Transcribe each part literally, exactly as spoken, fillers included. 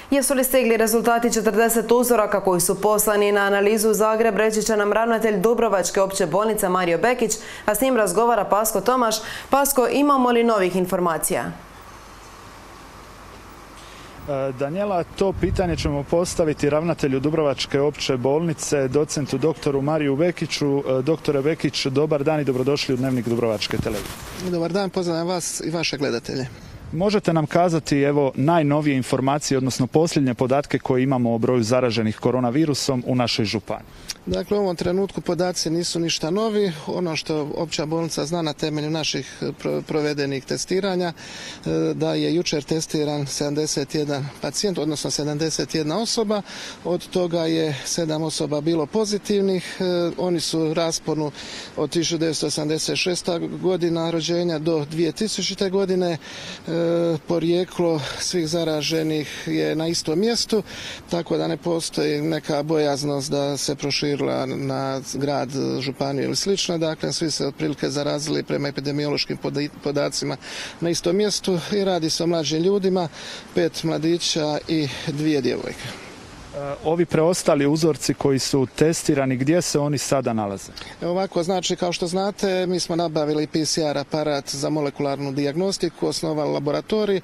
Jesu li stigli rezultati četrdeset uzoraka koji su poslani na analizu u Zagreb, reći će nam ravnatelj Dubrovačke opće bolnice Mario Bekić, a s njim razgovara Pasko Tomaš. Pasko, imamo li novih informacija? Danijela, to pitanje ćemo postaviti ravnatelju Dubrovačke opće bolnice, docentu doktoru Mariju Bekiću. Doktore Bekić, dobar dan i dobrodošli u Dnevnik Dubrovačke televizije. Dobar dan, pozdravljam vas i vaše gledatelje. Možete nam kazati evo najnovije informacije, odnosno posljednje podatke koje imamo o broju zaraženih koronavirusom u našoj županiji? Dakle, u ovom trenutku podaci nisu ništa novi. Ono što opća bolnica zna na temelju naših provedenih testiranja, da je jučer testiran sedamdeset jedan pacijent, odnosno sedamdeset jedna osoba. Od toga je sedam osoba bilo pozitivnih. Oni su u rasponu od tisuću devetsto osamdeset šeste. godina rođenja do dvije tisućite. godine. Porijeklo svih zaraženih je na istom mjestu, tako da ne postoji neka bojaznost da se proširila na grad, županiju ili slično. Dakle, svi se otprilike zarazili prema epidemiološkim podacima na istom mjestu i radi se o mlađim ljudima, pet mladića i dvije djevojke. Ovi preostali uzorci koji su testirani, gdje se oni sada nalaze? Ovako, znači, kao što znate, mi smo nabavili P C R aparat za molekularnu dijagnostiku, osnovali laboratorij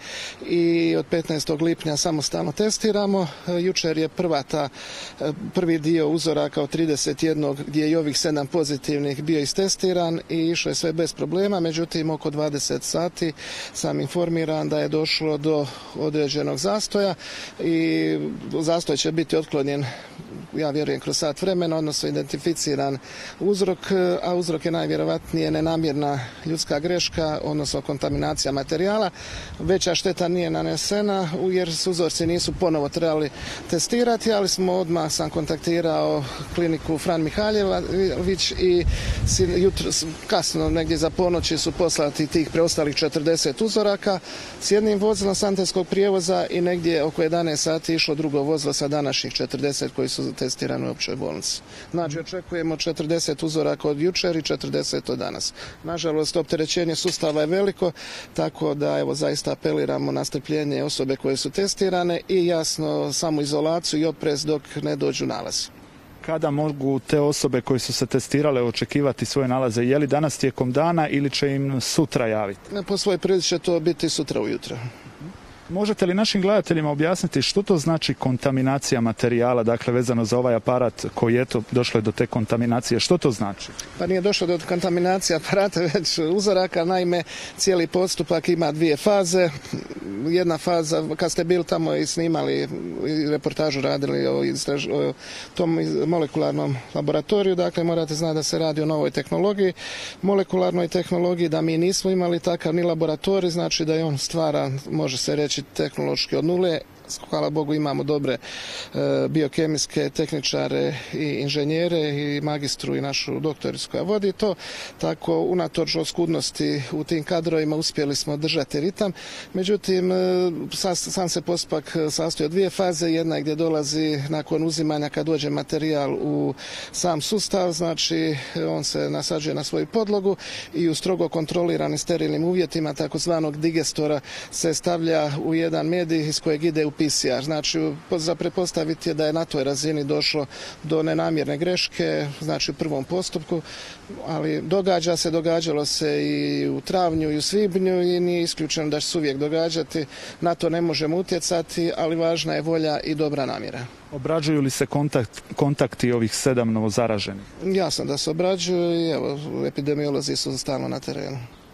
i od petnaestog lipnja samostalno testiramo. Jučer je prva ta, prvi dio uzoraka od trideset jedan gdje je i ovih sedam pozitivnih bio istestiran i išlo je sve bez problema, međutim oko dvadeset sati sam informiran da je došlo do određenog zastoja i zastoj će biti biti otklonjen, ja vjerujem, kroz sat vremena, odnosno identificiran uzrok, a uzrok je najvjerovatnije nenamjerna ljudska greška, odnosno kontaminacija materijala. Veća šteta nije nanesena jer uzorci nisu ponovo trebali testirati, ali smo odmah sam kontaktirao kliniku Fran Mihaljević i jutro, kasno negdje za ponoći su poslati tih preostalih četrdeset uzoraka s jednim vozilom sanitetskog prijevoza i negdje oko jedanaest sati išlo drugo vozilo sa današnjih četrdeset koji su testirani u općoj bolnici. Znači, očekujemo četrdeset uzoraka od jučer i četrdeset od danas. Nažalost, opterećenje sustava je veliko, tako da evo zaista apeliramo na strpljenje osobe koje su testirane i jasno samoizolaciju i oprez dok ne dođu nalazi. Kada mogu te osobe koje su se testirale očekivati svoje nalaze? Je li danas tijekom dana ili će im sutra javiti? Po svojoj prilici će to biti sutra ujutro. Možete li našim gledateljima objasniti što to znači kontaminacija materijala, dakle vezano za ovaj aparat koji je to došlo je do te kontaminacije, što to znači? Pa nije došlo do kontaminacije aparata, već uzoraka, naime cijeli postupak ima dvije faze. Jedna faza, kad ste bili tamo i snimali i reportažu radili o, istraž, o tom molekularnom laboratoriju, dakle morate znati da se radi o novoj tehnologiji, molekularnoj tehnologiji, da mi nismo imali takav ni laboratorij, znači da je on stvara, može se reći, tehnološki od nule. Hvala Bogu imamo dobre e, biokemijske tehničare i inženjere i magistru i našu doktoricu koja vodi to. Tako, unatoč oskudnosti u tim kadrovima uspjeli smo držati ritam. Međutim, e, sam se postupak sastoji od dvije faze. Jedna je gdje dolazi nakon uzimanja kad dođe materijal u sam sustav, znači on se nasađuje na svoju podlogu i u strogo kontroliranim sterilnim uvjetima takozvanog digestora se stavlja u jedan medij iz kojeg ide u P C R. Znači, za pretpostaviti je da je na toj razini došlo do nenamjerne greške, znači u prvom postupku, ali događa se, događalo se i u travnju i u svibnju i nije isključeno da će se uvijek događati. Na to ne možemo utjecati, ali važna je volja i dobra namjera. Obrađuju li se kontakt, kontakti ovih sedam novozaraženih? Jasno da se obrađuju i evo, epidemiolozi su stalno na terenu.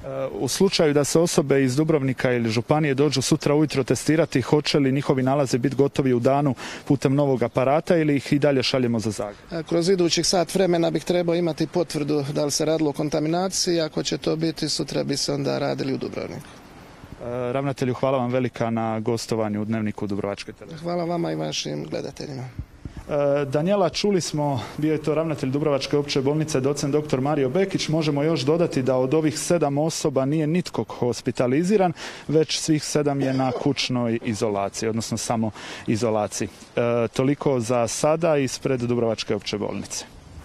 U slučaju da se osobe iz Dubrovnika ili županije dođu sutra ujutro testirati, hoće li njihovi nalazi biti gotovi u danu putem novog aparata ili ih i dalje šaljemo za Zagreb? Kroz idućih sat vremena bih trebao imati potvrdu da li se radilo o kontaminaciji. Ako će to biti, sutra bi se onda radili u Dubrovniku. Ravnatelju, hvala vam velika na gostovanju u Dnevniku Dubrovačke televizije. Hvala vama i vašim gledateljima. Danijela, čuli smo, bio je to ravnatelj Dubrovačke opće bolnice, docent doktor Mario Bekić. Možemo još dodati da od ovih sedam osoba nije nitko hospitaliziran, već svih sedam je na kućnoj izolaciji, odnosno samo izolaciji. E, toliko za sada ispred Dubrovačke opće bolnice.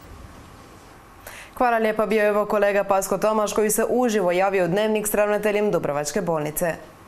Hvala lijepa, bio je ovo kolega Pasko Tomaš koji se uživo javio u Dnevnik s ravnateljem Dubrovačke bolnice.